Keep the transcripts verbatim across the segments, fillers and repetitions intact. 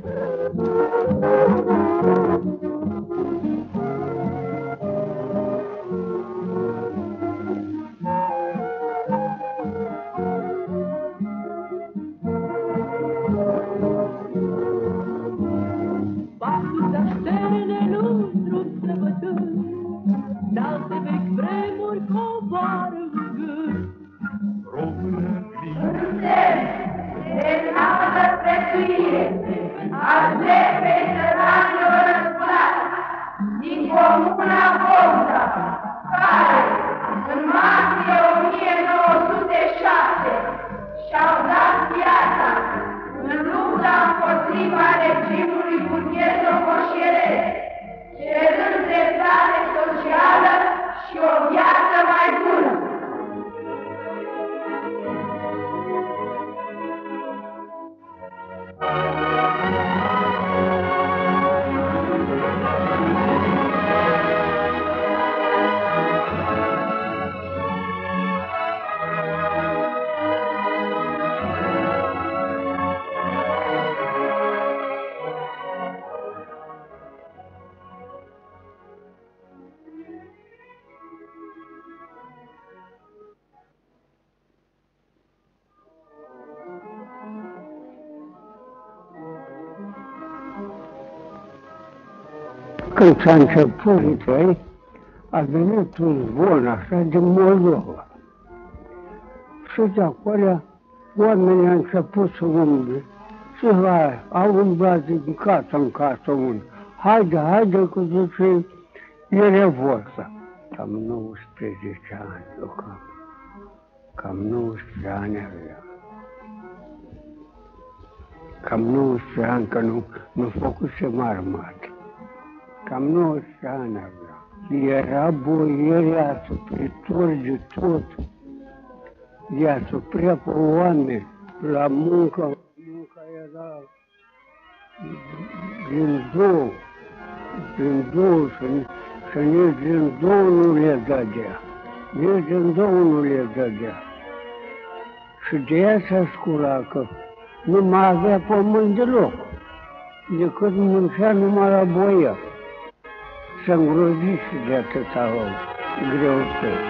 Când s-a început, a venit un zvon așa din Moldova. Și de acolo oamenii au început să umble. Și hai, au umblat din casă în casă unul. Haide, haide, că zice, e revoltă. Cam nouăsprezece ani, eu cam, cam nouăsprezece ani avea. Cam nouăsprezece ani, că nu, nu făcusem armată. Cam nouăsprezece ani avea. Era boier, i-a supritor de tot. I-a suprea pe oameni la muncă. Munca era din două, din două și, și nici din două nu le dădea. Nici din două nu le dădea. Și de ea s-a sculat că nu mai avea pământ deloc, decât muncea numai la boia. S-a îngrozit și de atâta greutăți.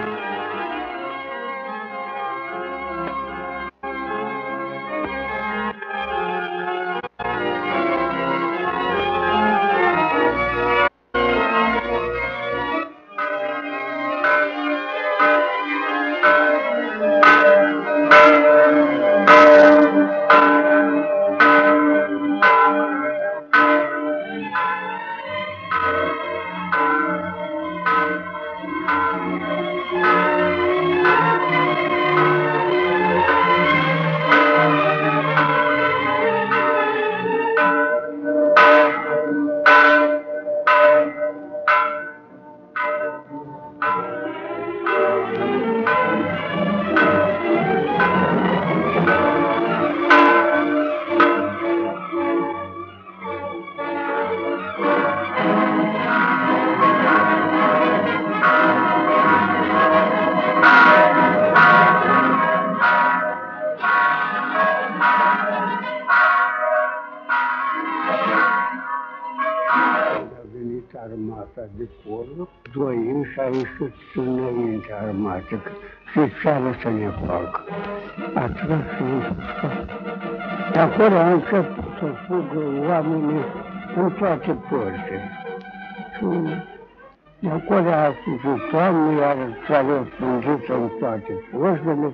Armata de acolo, doi ani și a ieșit înainte armată, că se ceară să ne facă. A tras și de acolo a început să fugă oamenii în toate părțile. Și de acolo a fugit oamenii, iar s-a răspundit în toate părțile.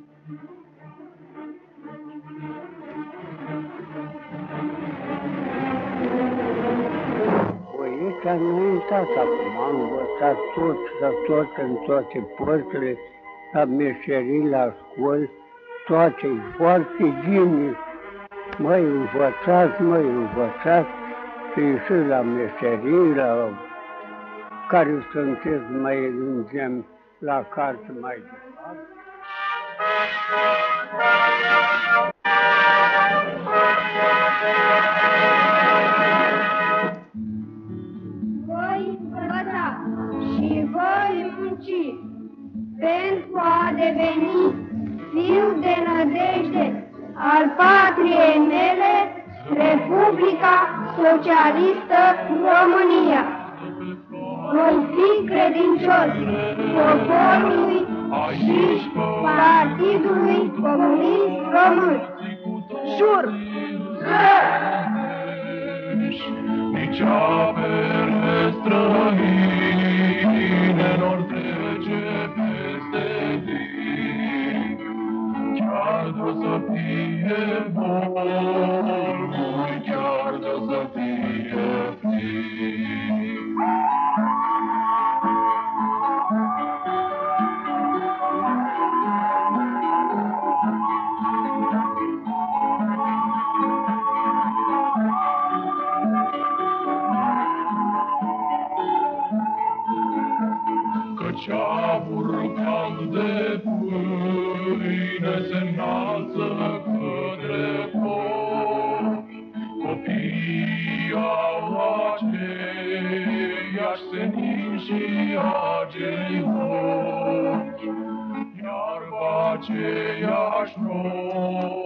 S-a înaintat acum, am învățat tot, la tot, în toate părțile, la meșerii, la școli, toate, foarte bine. Măi, învățați, măi, învățați, și ieșiți la meșerii, la care sunteți mai în la carte mai departe. Și voi munci pentru a deveni fiu de nădejde al patriei mele Republica Socialistă România. Voi fi credincioși poporului și Partidului Comunist Român. Jur! Nici apele străinelor trece peste zi, chiar de-o să fie bolburi, chiar de-o să fie frig. Ceavuri cald de pâine se înalță către foc. Copiii au aceiași senin și acei ochi, iar cu aceiași nori